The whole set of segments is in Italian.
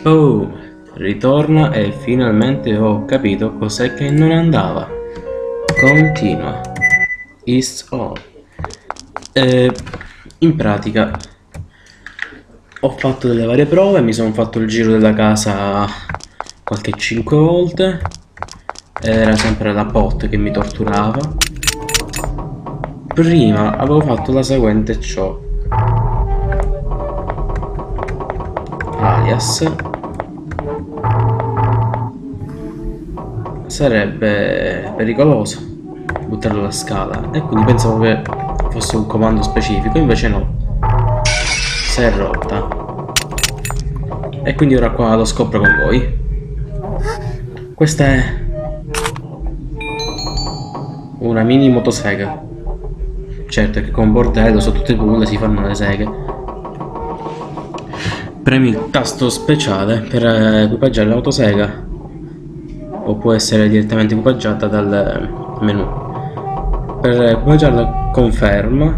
Oh, ritorna e finalmente ho capito cos'è che non andava. Continua. Is all. In pratica ho fatto delle varie prove, mi sono fatto il giro della casa qualche 5 volte. Era sempre la bot che mi torturava. Prima avevo fatto la seguente ciò. Alias sarebbe pericoloso buttarlo alla scala e quindi pensavo che fosse un comando specifico, invece no, si è rotta e quindi ora qua lo scopro con voi. Questa è una mini motosega. Certo che con bordello su tutte le punte si fanno le seghe. Premi il tasto speciale per equipaggiare la motosega, o può essere direttamente equipaggiata dal menu. Per equipaggiarla conferma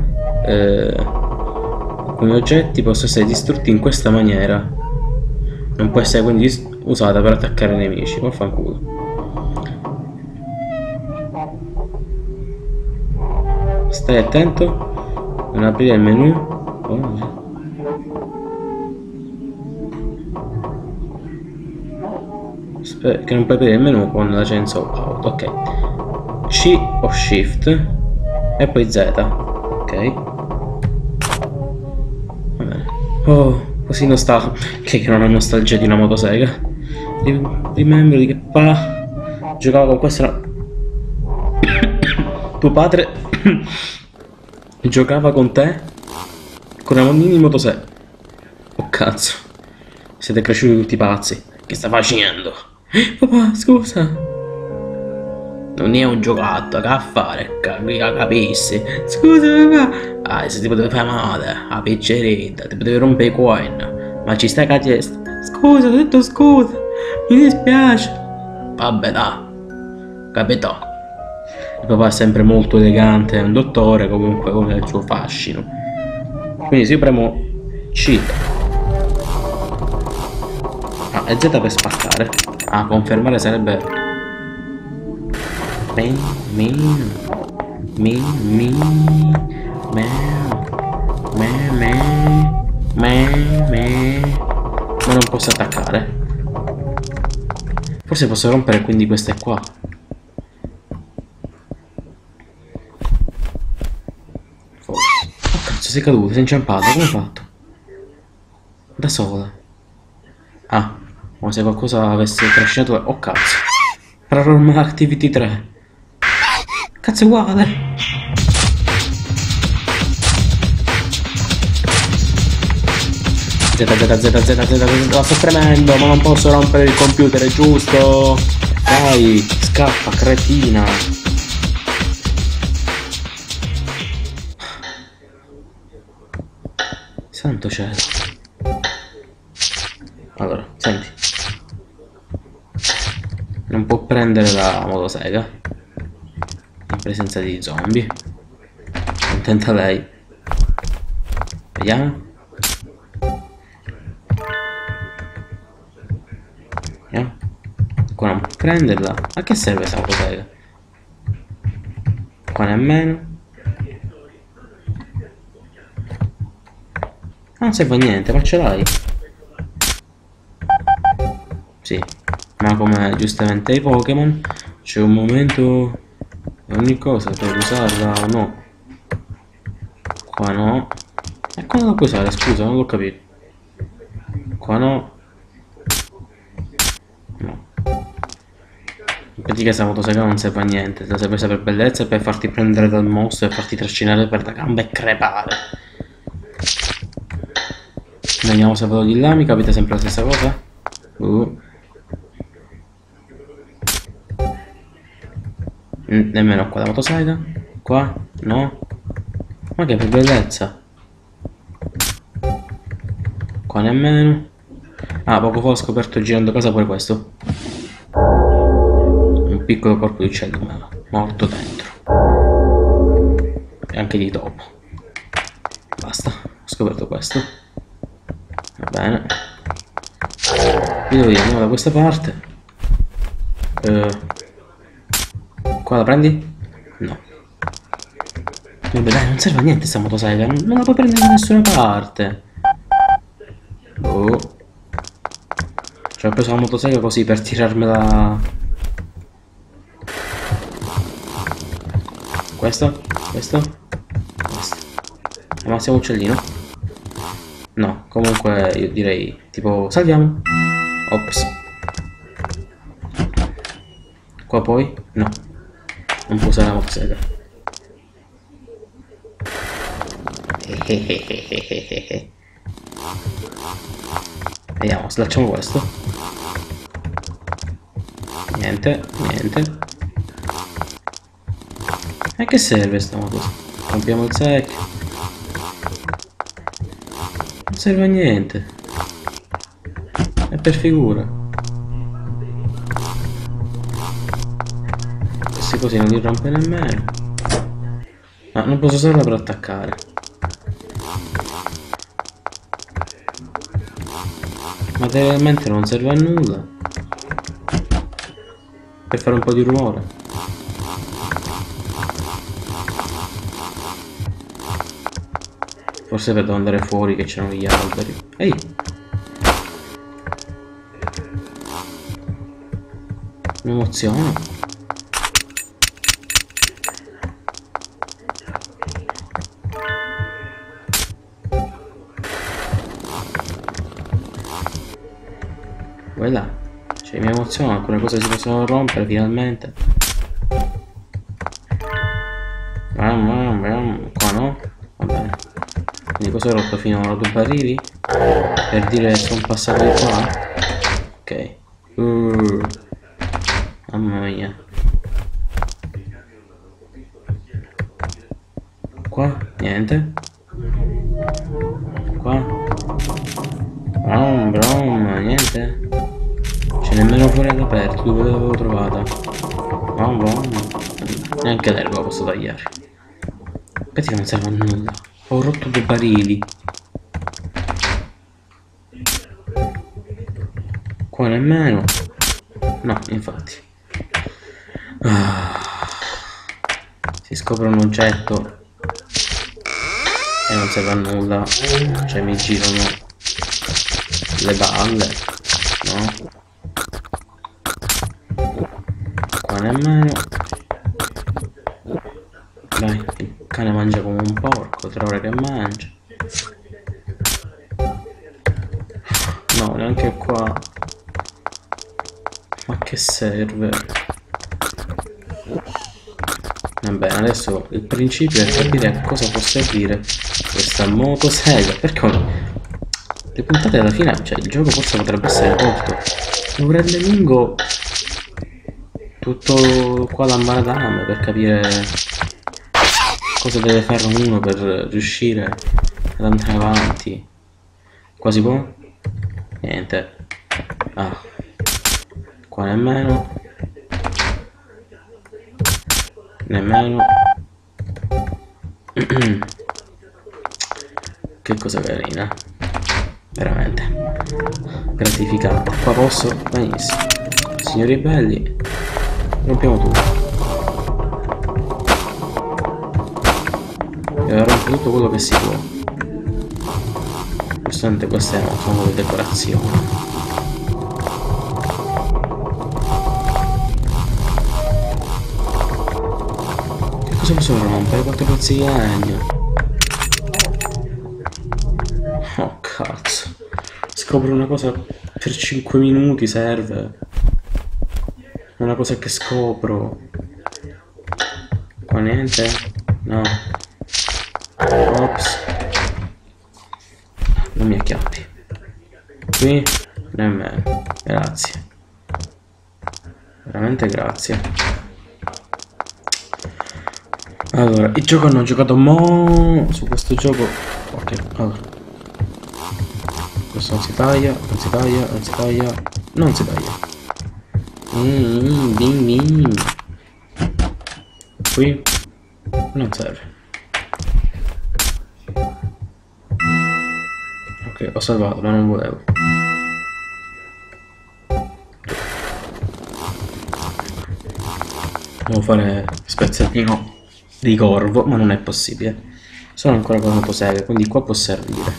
alcuni oggetti possono essere distrutti in questa maniera, non può essere quindi usata per attaccare i nemici. Vaffanculo. Stai attento, non aprire il menu. Oh. Che non puoi aprire il menu con la chainsaw auto. Ok, C o shift e poi Z. Ok, va bene. Oh, così non sta che non ho nostalgia di una motosega. Rimembro di che giocava con questa. Tuo padre giocava con te con una mini motosega. Oh cazzo, siete cresciuti tutti pazzi. Che sta facendo? Papà, scusa. Non è un giocattolo, che a fare? Capissi? Scusa, papà. Ah, se ti potevi fare male, a picceretta, ti potevi rompere i coin. Ma ci stai con la testa? Scusa, ho detto scusa. Mi dispiace. Vabbè, dai. Capito? Il papà è sempre molto elegante, è un dottore, comunque con il suo fascino. Quindi se io premo C. Ah, e Z per spaccare. Ah, confermare sarebbe ma non posso attaccare. Forse posso rompere quindi queste qua. Forse. Oh cazzo, sei caduto, sei inciampata, come hai fatto? Da sola. Ah, come se qualcosa avesse crashato. Oh cazzo. Paranormal Activity 3. Cazzo è uguale. Z, la sto premendo, ma non posso rompere il computer, è giusto? Dai, scappa, cretina. Santo cielo. Allora, senti. Non può prendere la motosega in presenza di zombie. Contenta lei. Vediamo. Vediamo. Qua non può prenderla. A che serve questa motosega? Qua nemmeno. Non serve a niente, ma ce l'hai. Sì, ma come giustamente ai Pokémon c'è un momento per ogni cosa per usarla o no. Qua no. E quando la puoi usare, scusa, non l'ho capito. Qua no. No. In pratica questa motosega non serve a niente, la serve per bellezza e per farti prendere dal mostro e farti trascinare per la gamba e crepare. Vediamo se vado di là, mi capita sempre la stessa cosa. Nemmeno qua la motosega. Qua? No. Ma che per bellezza. Qua nemmeno. Ah, poco fa ho scoperto girando casa pure questo. Un piccolo corpo di uccello morto dentro. E anche di topo. Basta, ho scoperto questo. Va bene. Qui dove andiamo da questa parte. Qua la prendi? No. Vabbè dai, non serve a niente sta motosega, non la puoi prendere da nessuna parte. Oh. Cioè ho preso la motosega così per tirarmela. Questo? Questo? Questo. Al massimo uccellino? No, comunque io direi tipo salviamo. Ops. Qua poi? No. Non può usare la motosega. Vediamo, slacciamo questo. Niente, niente. A che serve sta motosega? Rompiamo il secchio. Non serve a niente. È per figura. Questi così non li rompe nemmeno. Ma non posso usarla per attaccare. Materialmente non serve a nulla. Per fare un po' di rumore. Forse per andare fuori che c'erano gli alberi. Ehi! Mi emoziono. Vai là. Cioè mi emoziona, alcune cose si possono rompere finalmente. Qua no? Va bene. Quindi cosa ho rotto finora? 2 barili? Per dire che sono passato di qua? Ok. Mamma mia. Qua? Niente. Qua? Brom, niente. C'è nemmeno fuori all'aperto, dove l'avevo trovata? Neanche l'erba posso tagliare. Aspetta che non serve a nulla. Ho rotto 2 barili. Qua nemmeno. No, infatti. Si scopre un oggetto e non serve a nulla. Cioè mi girano le balle. No? Qua nemmeno. Dai, il cane mangia come un porco, 3 ore che mangia. No, neanche qua. Ma che serve? Vabbè, adesso il principio è capire a cosa può servire questa motosega. Perché le puntate alla fine, cioè il gioco forse potrebbe essere corto. Lo rende lungo tutto qua da Maradame per capire cosa deve fare uno per riuscire ad andare avanti. Qua si può? Niente. Ah. Qua nemmeno. Nemmeno. Che cosa carina. Veramente. Gratificante. Qua posso? Benissimo. Signori belli. Rompiamo tutto. E rompo tutto quello che si può. Giustamente queste no, sono le decorazioni. Cosa posso rompere? 4 pezzi di legno. Oh cazzo. Scopro una cosa per 5 minuti serve. Una cosa che scopro. Qua niente? No. Ops. Non mi acchiappi. Qui? Nemmeno. Grazie. Veramente grazie. Allora, il gioco hanno giocato su questo gioco. Ok, allora. Questo non si taglia, non si taglia, non si taglia, non si taglia. Bim bim. Qui non serve. Ok, ho salvato, ma non volevo. Devo fare spezzatino di corvo, ma non è possibile. Sono ancora con la motosega, quindi qua può servire.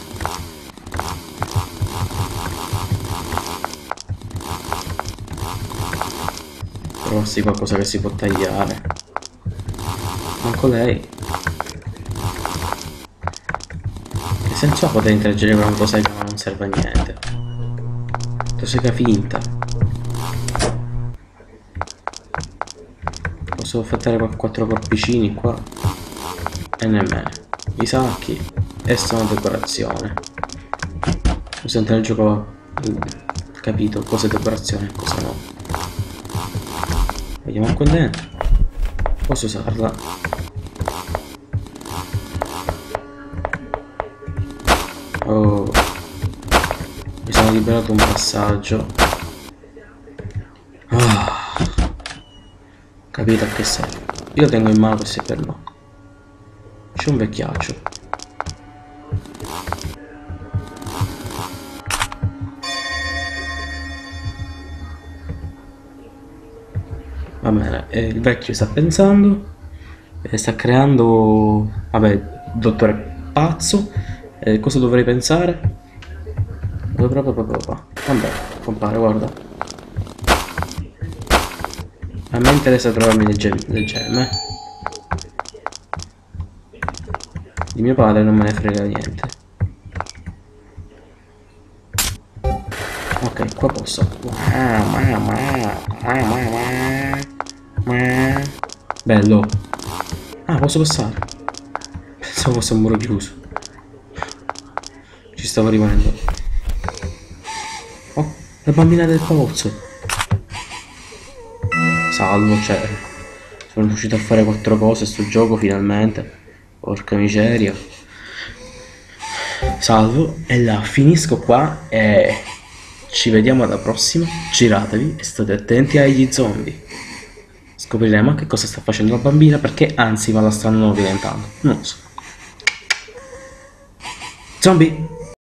Trovassi qualcosa che si può tagliare. Manco lei. Che senso ha poter interagire con la motosega ma non serve a niente? Motosega finta. Posso affettare 4 corpicini qua? E nemmeno. I sacchi e sono decorazione. Ho sempre nel gioco capito cosa è decorazione e cosa no. Vediamo qua dentro. Posso usarla? Oh, mi sono liberato un passaggio. Ah, capito a che serve. Io tengo in mano questi per no. C'è un vecchiaccio. Va bene, il vecchio sta pensando, sta creando, vabbè, dottore pazzo, cosa dovrei pensare? Vabbè, compare, guarda. A me interessa trovarmi le gemme. Di mio padre non me ne frega niente. Ok, qua posso. Bello. Ah, posso passare. Pensavo fosse un muro chiuso. Ci stavo rimanendo. Oh, la bambina del pozzo. Salvo, cioè. Sono riuscito a fare 4 cose sto gioco finalmente. Porca miseria. Salvo e la finisco qua e ci vediamo alla prossima. Giratevi e state attenti agli zombie. Scopriremo che cosa sta facendo la bambina, perché anzi ma la stanno diventando. Non lo so. Zombie!